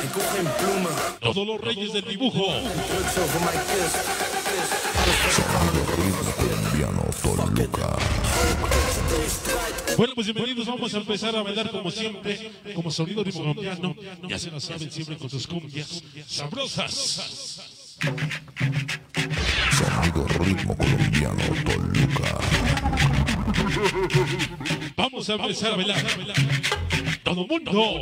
que cogen pluma. Todos los reyes del dibujo. Looks over my kiss. Colombiano Toluca. Bueno, pues bienvenidos, vamos a empezar a bailar como siempre, como sonido ritmo colombiano. Ya se lo saben siempre con sus cumbias sabrosas. Sonido ritmo colombiano Toluca. Vamos a empezar a bailar. Todo mundo.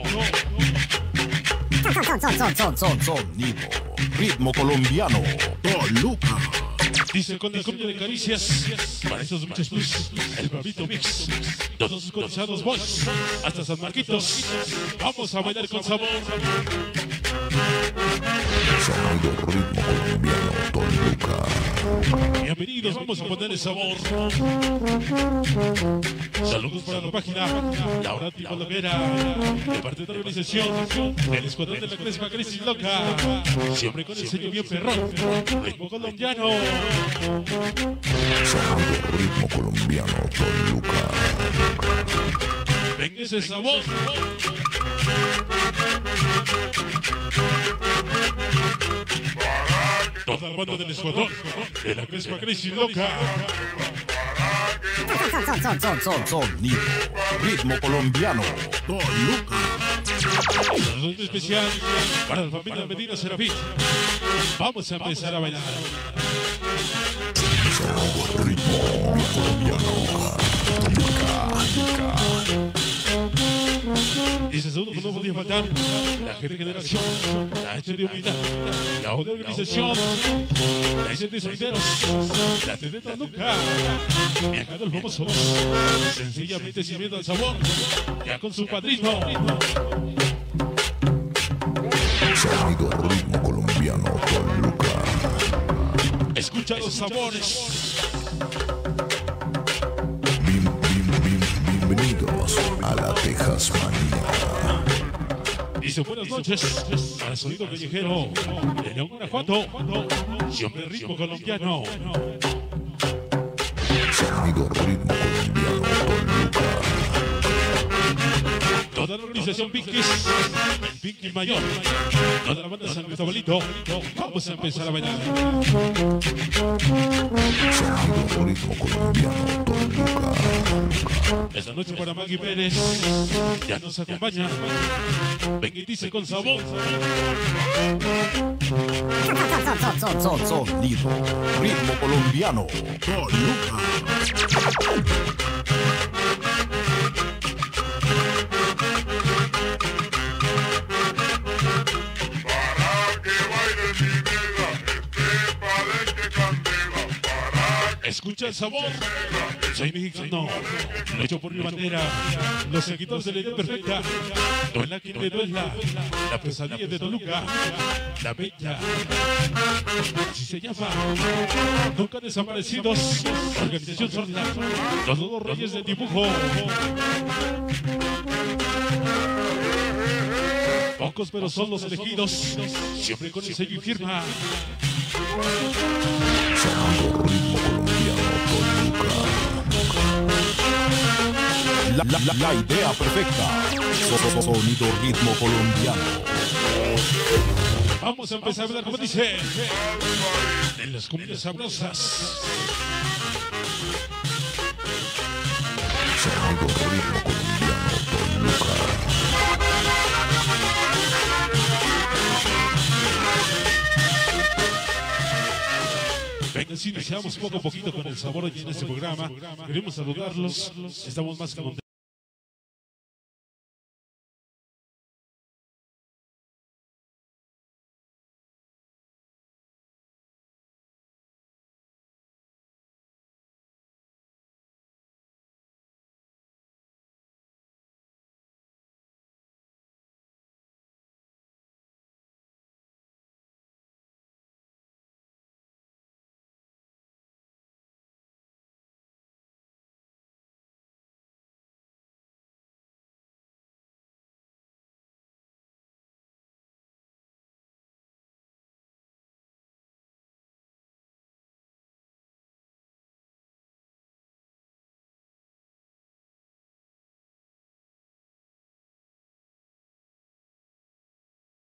Sonido ritmo colombiano Toluca. Dice con la cumbia de caricias, para esos muchos plus, el Bravito Mix, todos sus cotizados boys, hasta San Marquitos, vamos a bailar con sabor. Sonido ritmo colombiano Toluca. Bienvenidos, vamos a ponerle sabor. Saludos para la página Laura Tipologuera, de parte de la organización, el escuadrón de la Crespa Crisis Loca, siempre con el sello bien perrón, ritmo colombiano. Sonido ritmo colombiano Toluca. Venga ese sabor. Toda la banda del escuadrón de la Crespa Crisis Loca. Sonido ritmo colombiano Toluca. Saludo especial para la familia Medina Serafín. Vamos a empezar a bailar. Sonido ritmo colombiano Toluca. Dice segundo que no podía faltar la G de Generación, la H de Unidad, la O de Organización, la S de Solteros, la T de Toluca, viajando el famoso, sencillamente sirviendo el sabor, ya con su padrino. Sonido ritmo colombiano Toluca. Escucha los sabores. Bienvenidos a la Texas Manía. Dice buenas noches al sonido callejero de León, Guanajuato, siempre ritmo colombiano. Sonido ritmo colombiano Toluca. Toda la organización Pinkies, el Pinky Mayor, toda la banda San Cristobalito, vamos a empezar a bailar. Sonido ritmo colombiano Toluca. Esta noche para Maggie Pérez, ya nos acompaña, ven y dice con sabor. Sonido ritmo colombiano Toluca. Escucha el sabor. Soy mexicano, lo hecho por mi bandera. Los seguidores de la idea perfecta. Duela quien le duela. La pesadilla de Toluca. La bella. Así se llama. Nunca desaparecidos. Organización sólida. Los dos reyes del dibujo. Pocos pero son los elegidos. Siempre con el sello y firma. Sonido ritmo colombiano Toluca. La idea perfecta. Sonido ritmo colombiano. Vamos a empezar a ver como dice. En las comidas sabrosas. Sonido ritmo colombiano Toluca. Venga, si iniciamos poco a poquito con el sabor aquí en este programa. Queremos saludarlos. Estamos más que contentos.